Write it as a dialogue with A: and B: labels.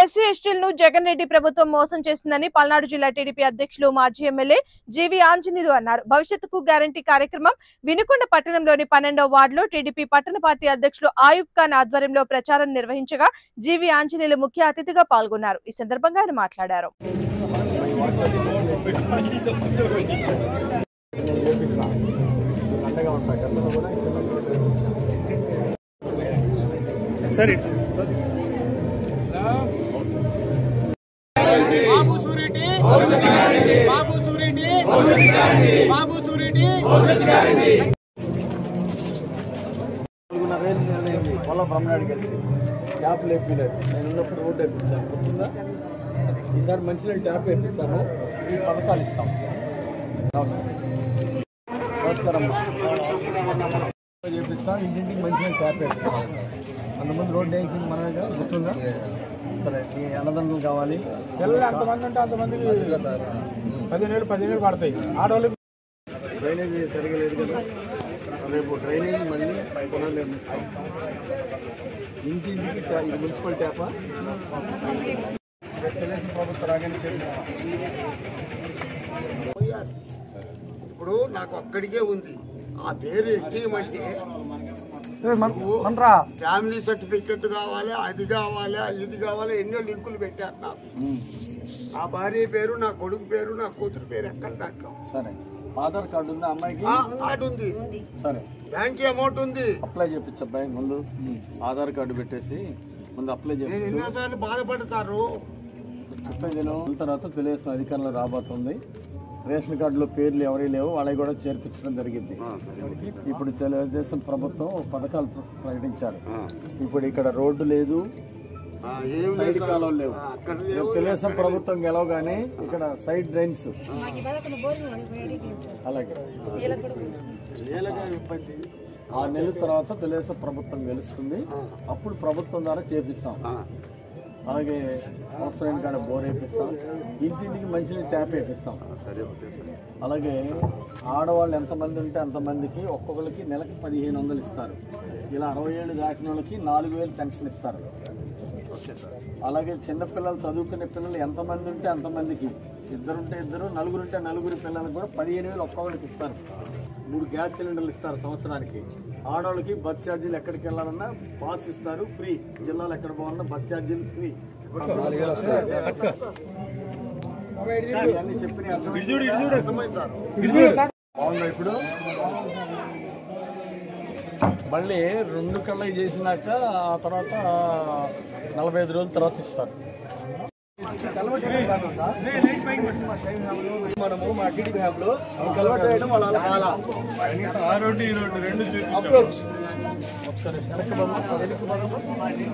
A: SC ఎస్టీలను Jagan Reddy ప్రభుత్వం మోసం చేసిందని పల్నాడు జిల్లా టీడీపీ అధ్యక్షులు మాజీ ఎమ్మెల్యే జీవి ఆంజనేయులు అన్నారు. భవిష్యత్తుకు గ్యారంటీ కార్యక్రమం వినుకొండ పట్టణంలోని 12వ వార్డులో టీడీపీ పట్టణ పార్టీ అధ్యక్షులు ఆయూబ్ ఖాన్ ఆధ్వర్యంలో ప్రచారం నిర్వహించగా జీవి ఆంజనేయులు ముఖ్య అతిథిగా పాల్గొన్నారు. ఈ సందర్భంగా ఆయన మాట్లాడారు.
B: బాబు సూరిటీ బాబు సూరిటీ బాబు సూరిటీ
C: పొలం బ్రహ్మనాయుడు కలిసి ట్యాప్ లేపలేదు. నేను ఉన్నప్పుడు రోడ్డు వేయించాను. గుర్తుందా? ఈసారి మంచినీళ్ళు ట్యాప్ వేపిస్తాను. ఈ పథకాలు ఇస్తాం. నమస్కారం చేపిస్తాం. ఇంటింటికి మంచినీళ్ళు ట్యాప్ వేపిస్తాం. అంతమంది రోడ్డు వేయించింది మనమే కదా. గుర్తుందా? సరే, మీ అన్నదండలు కావాలి. పిల్లలు ఎంతమంది ఉంటే అంతమందికి 15 పడతాయి. ఆడవాళ్ళకి డ్రైనేజీ సరిగా లేదు కదా. రేపు డ్రైనేజీ మళ్ళీ పునర్నిర్మిస్తాం. ఇంటింటికి ఇది మున్సిపల్ ట్యాపా తెలుగుదేశం ప్రభుత్వం రాగానే చేపిస్తాం.
D: ఇప్పుడు నాకు అక్కడికే ఉంది. ఆ పేరు ఎక్కేయమంటే ఫ్యామిలీ సర్టిఫికెట్ కావాలి, అది కావాలి, ఇది కావాలి, ఎన్నో లింకులు పెట్టారు నాకు. నా భార్య పేరు, నా కొడుకు పేరు, నా కూతురు పేరు ఎక్కడ దాంట్లో.
C: సరే, ఆధార్ కార్డు ఉంది అమ్మాయికి?
D: కార్డు ఉంది.
C: సరే,
D: బ్యాంక్ అమౌంట్ ఉంది.
C: అప్లై చేయించు అబ్బాయి. ముందు ఆధార్ కార్డు పెట్టేసి ముందు అప్లై చేయించు.
D: ఎన్నోసార్లు బాధపడతారు.
C: తర్వాత తెలుగుదేశం అధికారంలో రాబోతుంది. రేషన్ కార్డులో పేర్లు ఎవరి లేవు, వాళ్ళకి కూడా చేర్పించడం జరిగింది. ఇప్పుడు తెలుగుదేశం ప్రభుత్వం పథకాలు ప్రకటించారు. ఇప్పుడు ఇక్కడ రోడ్డు లేదు, సైడ్ కాలువలు లేవు. తెలుగుదేశం ప్రభుత్వం గెలవగానే ఇక్కడ సైడ్ డ్రైన్స్. అలాగే 6 నెలల తర్వాత తెలుగుదేశం ప్రభుత్వం గెలుస్తుంది. అప్పుడు ప్రభుత్వం ద్వారా చేపిస్తాం. అలాగే అవసరమైన కాడ బోర్ వేపిస్తాం. ఇంటింటికి మంచినీళ్ళు ట్యాప్ వేపిస్తాం. అలాగే ఆడవాళ్ళు ఎంతమంది ఉంటే అంతమందికి ఒక్కొక్కరికి నెలకి 1500 ఇస్తారు. ఇలా 60 ఏళ్ళు దాటిన వాళ్ళకి 4000 పెన్షన్ ఇస్తారు. అలాగే చిన్నపిల్లలు చదువుకునే పిల్లలు ఎంతమంది ఉంటే అంతమందికి, 2 ఉంటే 2, 4 ఉంటే 4 పిల్లలకు కూడా 15,000 ఒక్కొక్కరికి ఇస్తారు. 3 గ్యాస్ సిలిండర్లు ఇస్తారు సంవత్సరానికి. ఆడవాళ్ళకి బస్ ఛార్జీలు ఎక్కడికి వెళ్ళాలన్నా పాస్ ఇస్తారు, ఫ్రీ. జిల్లాలో ఎక్కడ పోవాలన్నా బస్ ఛార్జీలు ఫ్రీ. అన్ని చెప్పిన బాగుందా? ఇప్పుడు మళ్ళీ 2 కళ్ళకి చేసినాక ఆ తర్వాత 45 రోజుల తర్వాత ఇస్తారు. మనము మా టీడీపీ హ్యాప్ లో కలవట్ చేయడం వాళ్ళ ఆ రోడ్డు ఈ రోడ్డు 2 చూపించాం.